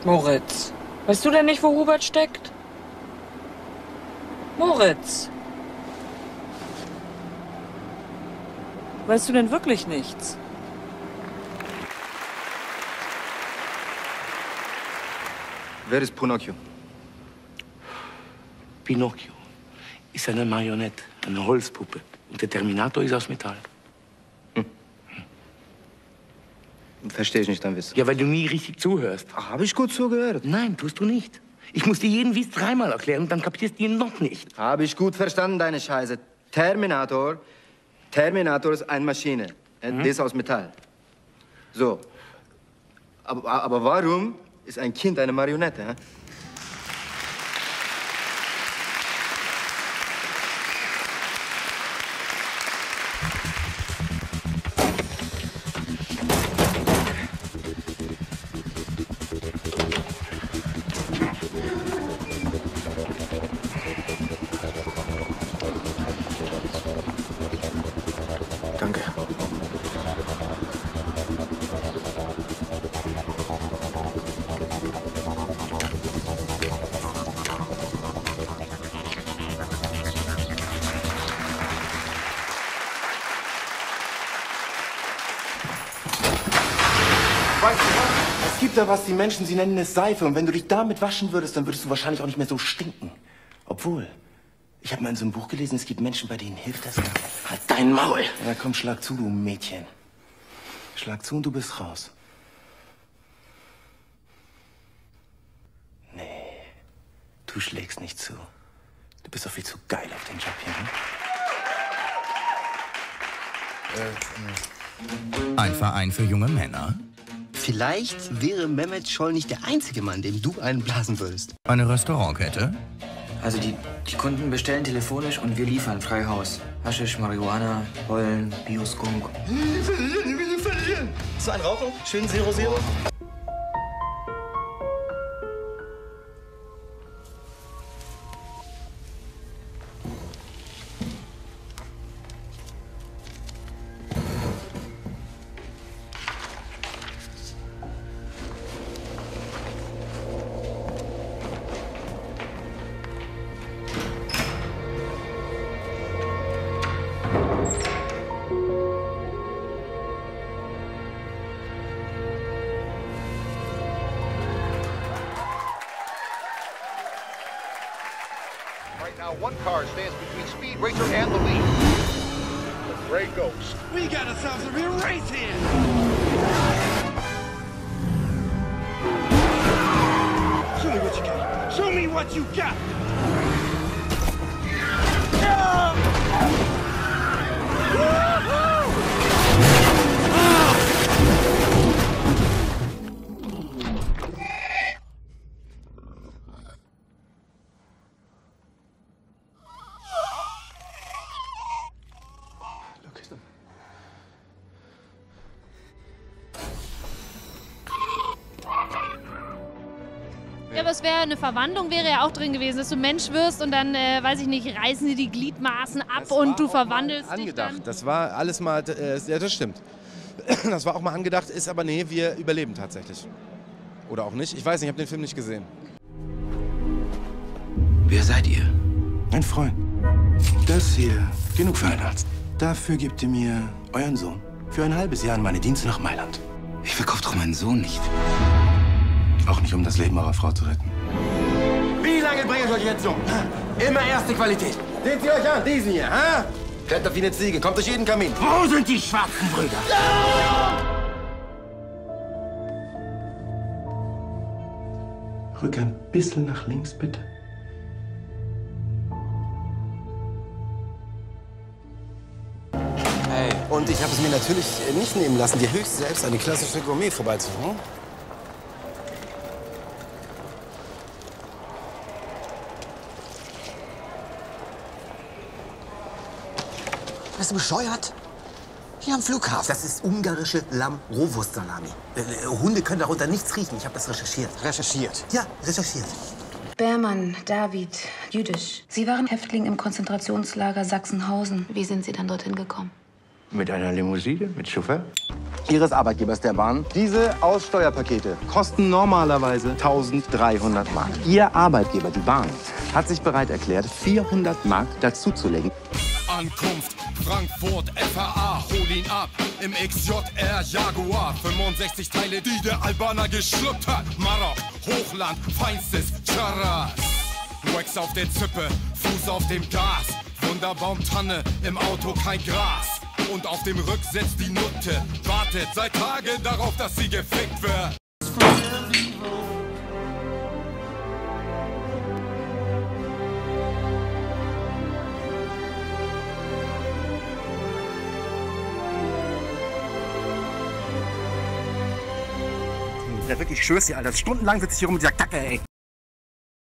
Moritz, weißt du denn nicht, wo Hubert steckt? Moritz. Weißt du denn wirklich nichts? Wer ist Pinocchio? Pinocchio ist eine Marionette, eine Holzpuppe. Und der Terminator ist aus Metall. Verstehe ich nicht dein Wissen. Ja, weil du nie richtig zuhörst. Ach, habe ich gut zugehört? Nein, tust du nicht. Ich muss dir jeden Witz dreimal erklären und dann kapierst du ihn noch nicht. Habe ich gut verstanden, deine Scheiße. Terminator ist eine Maschine. Der ist aus Metall. So. Aber warum ist ein Kind eine Marionette? Hä? Danke. Weißt du was? Es gibt da was, die Menschen, sie nennen es Seife. Und wenn du dich damit waschen würdest, dann würdest du wahrscheinlich auch nicht mehr so stinken. Obwohl, ich habe mal in so einem Buch gelesen, es gibt Menschen, bei denen hilft das. Halt dein Maul! Ja, komm, schlag zu, du Mädchen. Schlag zu und du bist raus. Nee, du schlägst nicht zu. Du bist doch viel zu geil auf den Job hier, hm? Ein Verein für junge Männer. Vielleicht wäre Mehmet Scholl nicht der einzige Mann, dem du einen blasen würdest. Eine Restaurantkette. Also die Kunden bestellen telefonisch und wir liefern frei Haus. Haschisch, Marihuana, Heulen, Bioskunk. So ein Rauchen? Schön Zero Zero? Now one car stands between Speed Racer and the lead. The Gray Ghost. We got ourselves a real race here. Show me what you got. Show me what you got. Ja, aber es wäre eine Verwandlung, wäre ja auch drin gewesen, dass du Mensch wirst und dann, weiß ich nicht, reißen sie die Gliedmaßen ab und du verwandelst dich dann. Das war alles mal, ja, das stimmt. Das war auch mal angedacht, ist aber nee, wir überleben tatsächlich. Oder auch nicht, ich weiß nicht, ich habe den Film nicht gesehen. Wer seid ihr? Ein Freund. Das hier, genug für einen Arzt. Dafür gebt ihr mir euren Sohn. Für ein halbes Jahr in meine Dienste nach Mailand. Ich verkaufe doch meinen Sohn nicht. Auch nicht, um das Leben eurer Frau zu retten. Wie lange bringe ich euch jetzt um? Immer erste Qualität. Seht ihr euch an, diesen hier, ha? Rennt auf wie eine Ziege, kommt durch jeden Kamin. Wo sind die schwarzen Brüder? Rück ein bisschen nach links, bitte. Hey. Und ich habe es mir natürlich nicht nehmen lassen, dir höchst selbst eine klassische Gourmet vorbeizuführen. Bist du bescheuert? Hier am Flughafen. Das ist ungarische Lamm-Rohwurst-Salami. Hunde können darunter nichts riechen. Ich habe das recherchiert. Recherchiert? Ja, recherchiert. Bermann, David, jüdisch. Sie waren Häftling im Konzentrationslager Sachsenhausen. Wie sind Sie dann dorthin gekommen? Mit einer Limousine? Mit Chauffeur? Ihres Arbeitgebers der Bahn. Diese Aussteuerpakete kosten normalerweise 1.300 Mark. Ihr Arbeitgeber, die Bahn, hat sich bereit erklärt, 400 Mark dazuzulegen. Ankunft Frankfurt FAA, hol ihn ab im XJR Jaguar. 65 Teile, die der Albaner geschluckt hat. Marok, Hochland, feinstes Charas. Wax auf der Zippe, Fuß auf dem Gas. Wunderbaumtanne, im Auto kein Gras. Und auf dem Rücksitz die Nutte wartet seit Tagen darauf, dass sie gefickt wird. Ja, wirklich, ich schwör's dir, Alter. Stundenlang sitze ich hier rum mit dieser Kacke, ey.